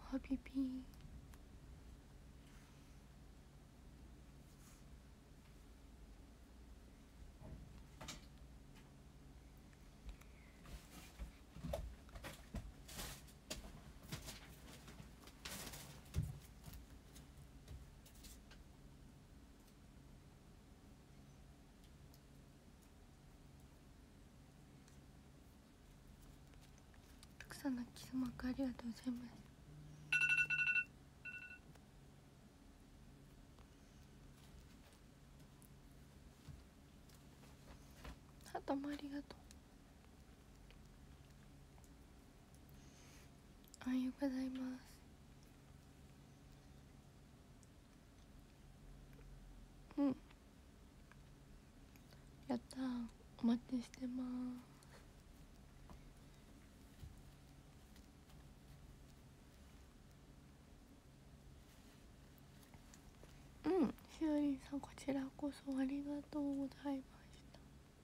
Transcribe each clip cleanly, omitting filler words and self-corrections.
ハビビ。たくさんのキスマークありがとうございます。ハートもありがとう。おはようございます。うん、やったー、お待ちしてます。うん、しおりんさん、こちらこそありがとうございました。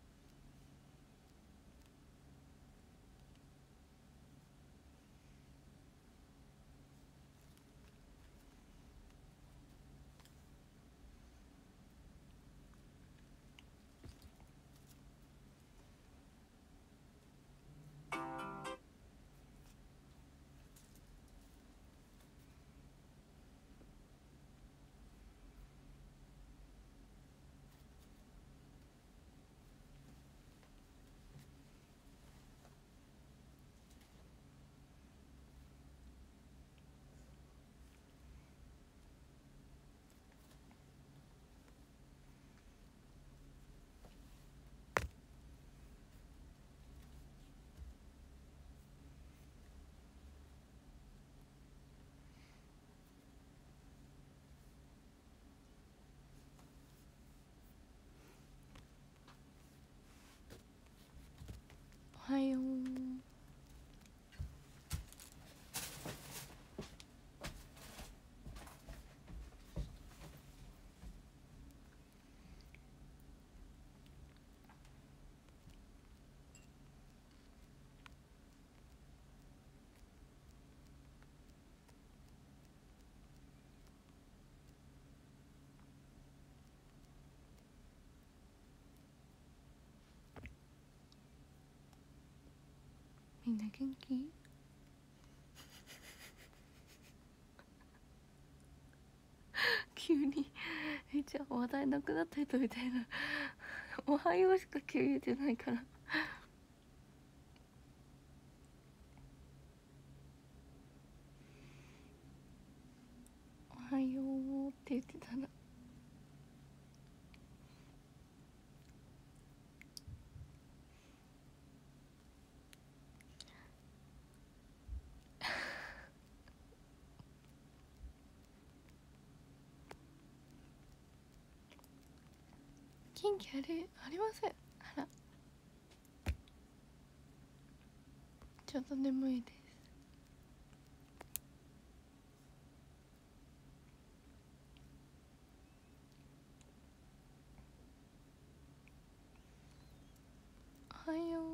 おはよう。みんな元気？急にじゃあ話題なくなった人みたいなおはようしか急に言ってないからおはようって言ってたら元気ありません。あら、ちょっと眠いです。おはよ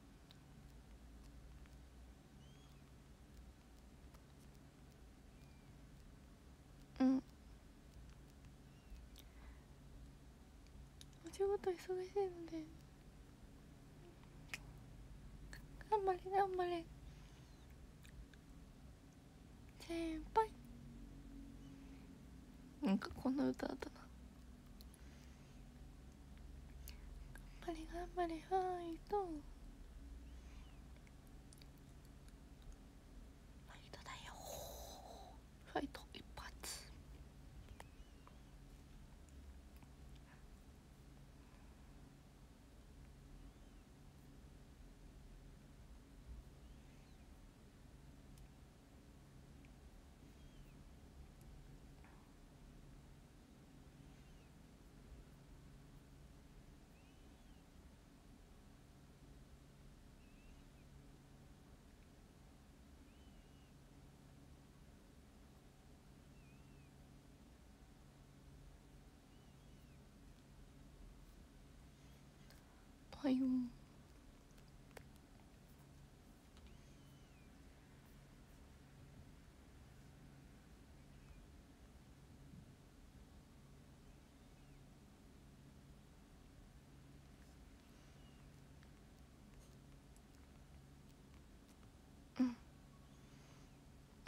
う。うん、お仕事忙しいので頑張れ頑張れ先輩。なんかこんな歌だったな。頑張れ頑張れファイト、ファイトだよ、ファイト一発。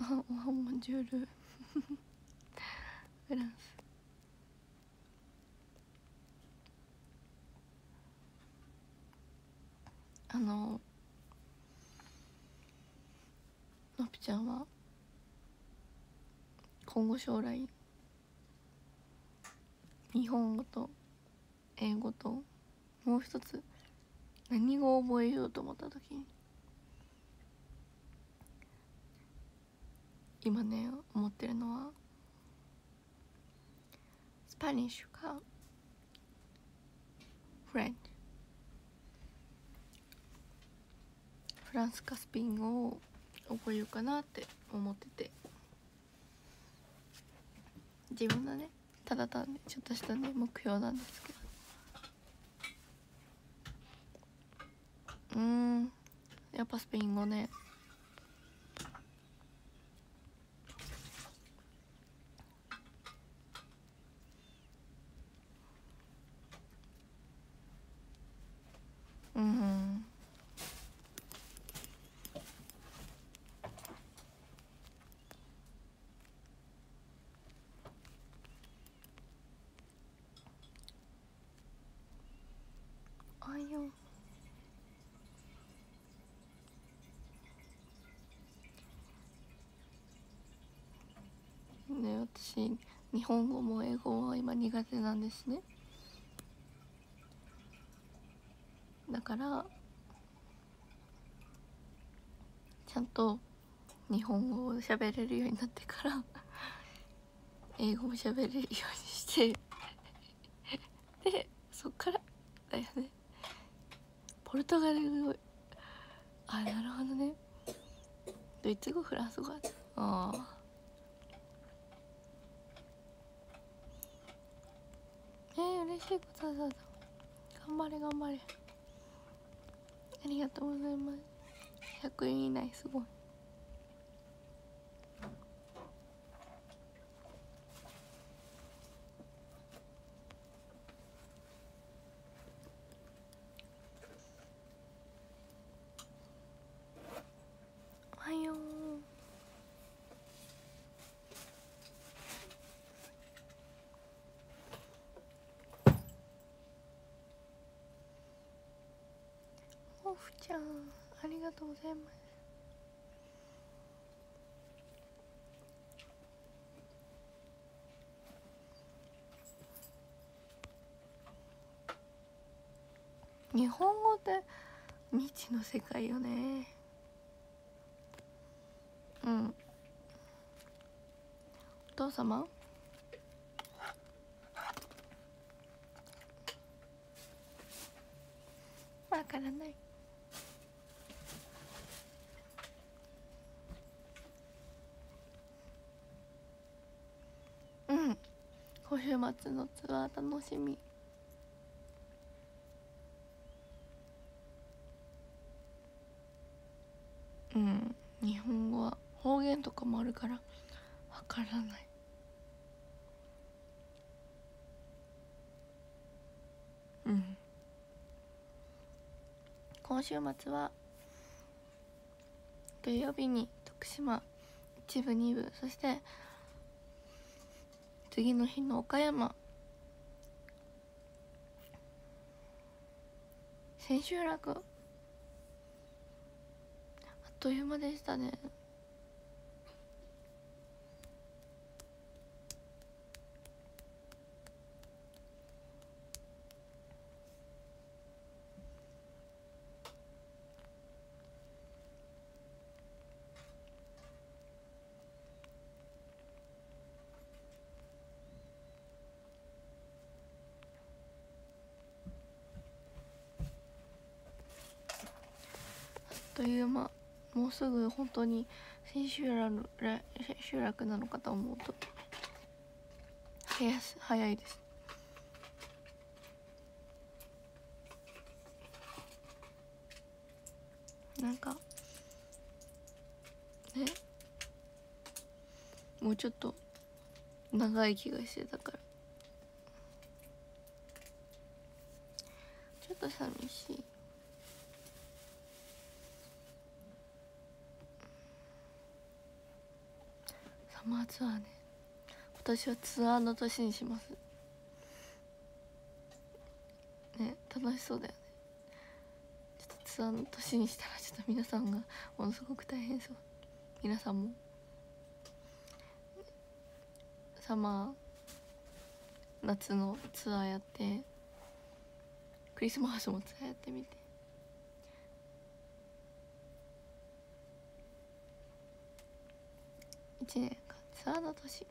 おはモンジュールフランス。のぴちゃんは今後将来日本語と英語ともう一つ何語を覚えようと思った時に今ね思ってるのはスパニッシュかフレンチ、フランスかスペイン語を覚えようかなって思ってて、自分のねただ単にちょっとしたね目標なんですけど、やっぱスペイン語ね。あいよね、私日本語も英語は今苦手なんですね。だからちゃんと日本語を喋れるようになってから英語も喋れるようにしてでそっからだよね。ポルトガル語、あ、なるほどね。ドイツ語、フランス語、ああ、嬉しいことだ。頑張れ頑張れ。ありがとうございます。100円以内すごい。おはよう。おふちゃんありがとうございます。日本語って未知の世界よね。お父様わからない。今週末のツアー楽しみ。日本語は方言とかもあるからわからない。今週末は土曜日に徳島1部2部、そして次の日の岡山、千秋楽、あっという間でしたね。という間、もうすぐ本当に千秋楽なのかと思うと早いです。なんかね、もうちょっと長い気がしてたからちょっと寂しい。 サマーツアーね、今年はツアーの年にしますね。楽しそうだよね。ちょっとツアーの年にしたらちょっと皆さんがものすごく大変そう。皆さんもサマー夏のツアーやって、クリスマスもツアーやってみて、1年間ツアーの年、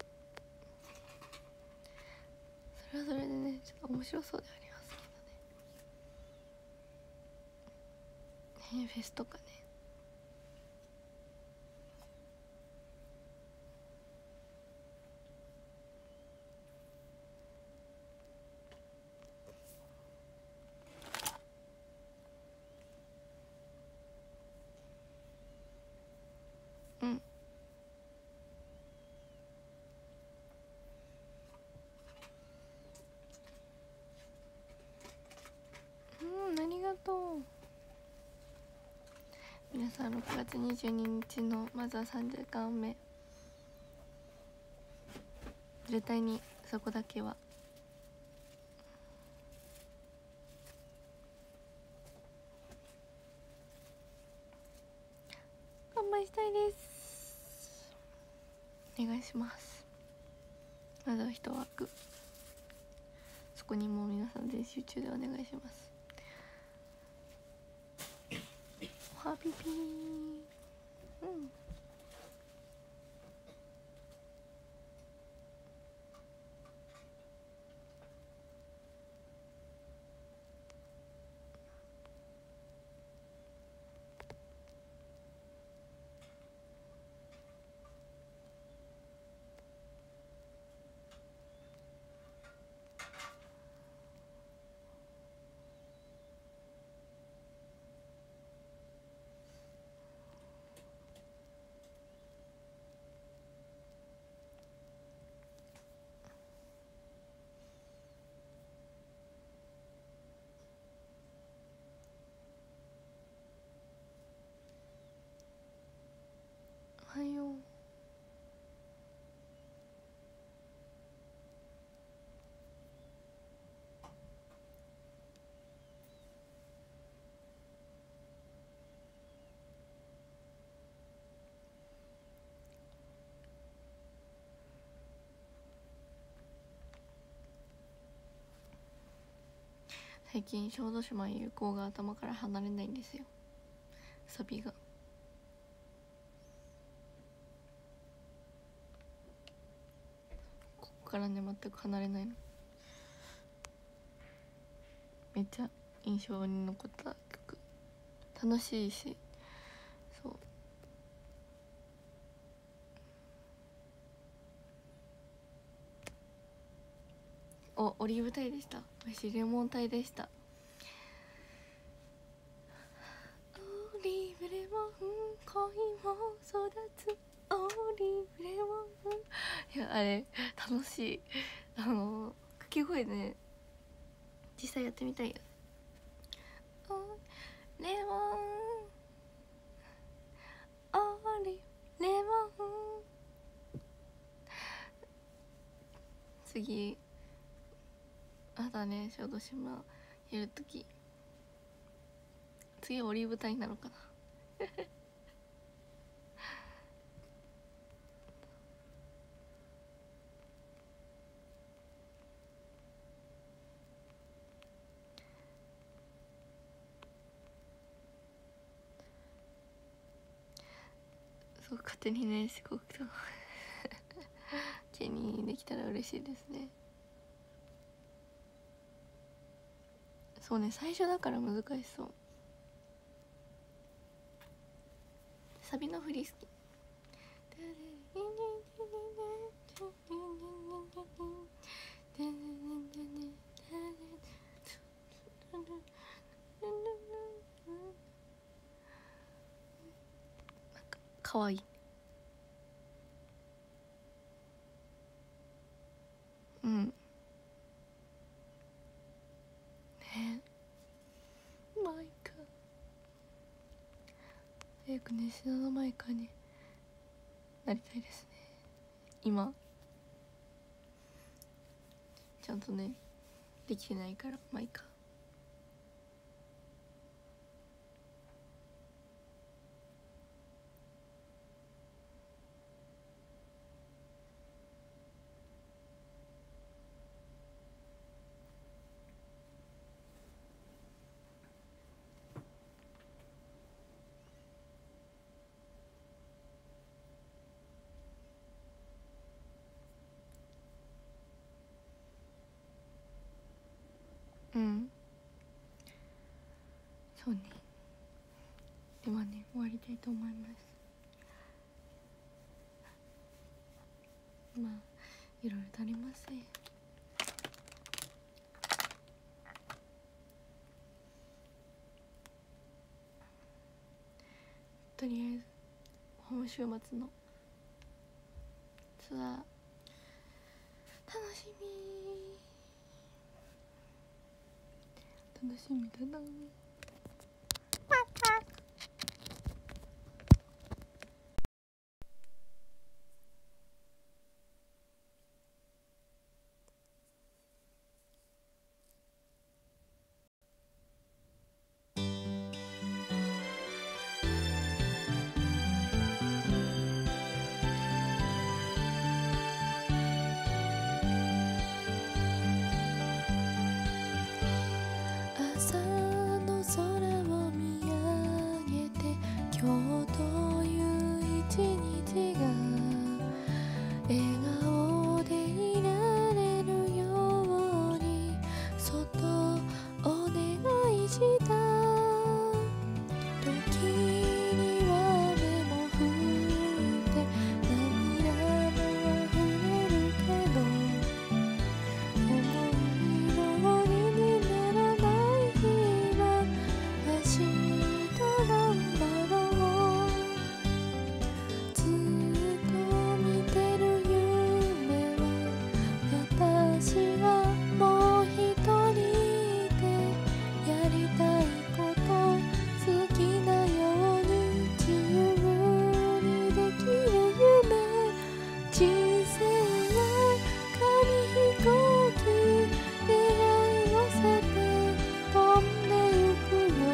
それはそれでねちょっと面白そうでありますけどね。フェスとかね。ありがとう。皆さん6月22日のまずは3時間目、絶対にそこだけは乾杯したいです。お願いします。まずは1枠、そこにもう皆さんで集中でお願いします。おはピピー。おはよう。最近小豆島有効が頭から離れないんですよ、サビが。ここからね全く離れないの。めっちゃ印象に残った曲、楽しいし。そう、オリーブタイでした。私レモンタイでした。オリーブレモン恋も育つオリーブレモン。いやあれ楽しい。掛け声ね実際やってみたいよ。レモンオリレモン。次あだね小豆島やるとき、次オリーブタイなのかな。そう勝手にねすごく気にできたら嬉しいですね。そうね、最初だから難しそう。サビの振り好き。なんかかわいい。うんね。マイカ早くね信濃マイカになりたいですね。 今ちゃんとねできてないからまあいいか。うんそうね。ではね終わりたいと思います。まあいろいろとありますね。とりあえず今週末のツアー楽しみだな。 朝の空を見上げて今日という一日が笑顔でいられるようにそっとお願いした。時には目も降って涙も溢れるけど思い通りにならない日は明日なんだろう。ずっと見てる夢は私はもう一人でやりたいこと好きなように自由にできる夢。人生は紙飛行機願い乗せて飛んでゆくよ。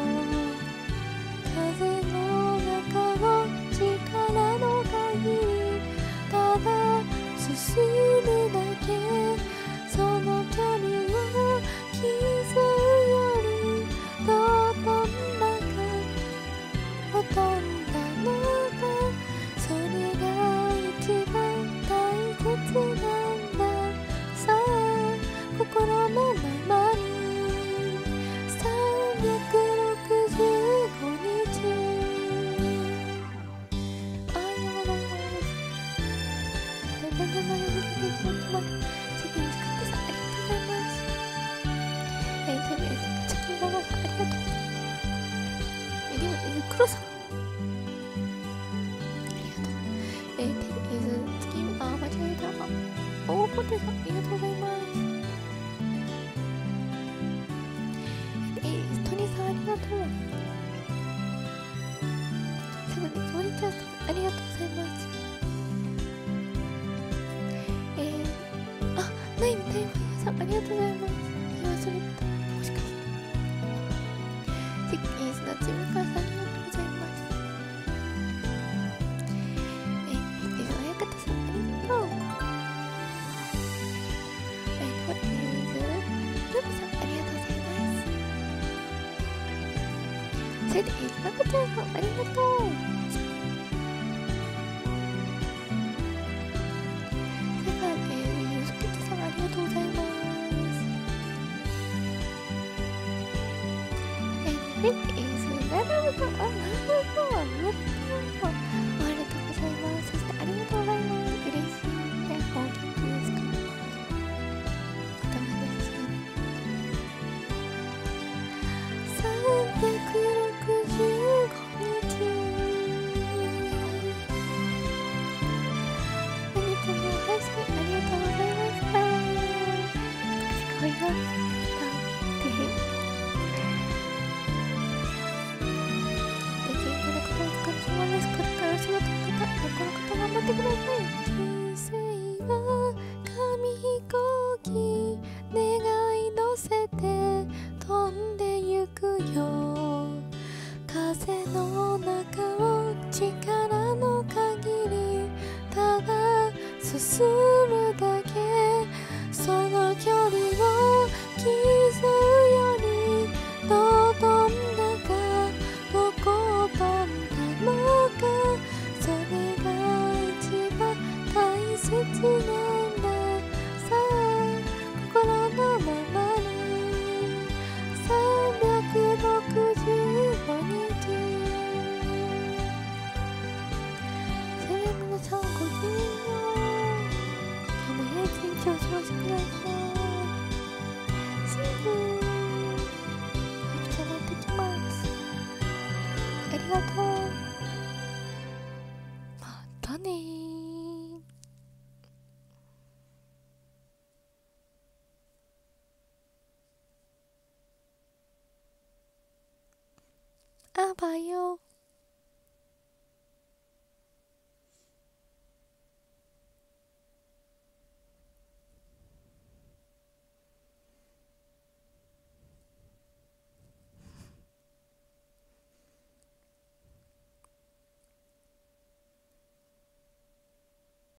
風の中を力の限りただ進むだけ。その距離を競うよりどう飛んだかを飛んだのだ。それが一番大切なんだ。さあ心のままに365日愛を思い全然乗りさせていただきます。責任使ってさありがとうございます。チキンババさんありがとう。でも黒さんありがとう。チキン間違えた。大ポテさんありがとうございます。トニさんありがとう。セブンです。モリちゃんさんありがとうございます。ナインタイムさんありがとうございます。忘れた。もしかしてセッキンスナチムカさんありがとうございます。親方さんありがとう。ホテルズルブさんありがとうございます。それでなこちゃんさんありがとう。ユースケットさんありがとうございます。ナダルさんありがとうございます。そしてありがとうございます。嬉しいね。お元気ですか？頭ですね。365日何とも配信ありがとうございました。すごいなってできることお疲れ様です。 日お過ごしください。See you。じゃあ寝てきます。ありがとう。またねー。あばよ。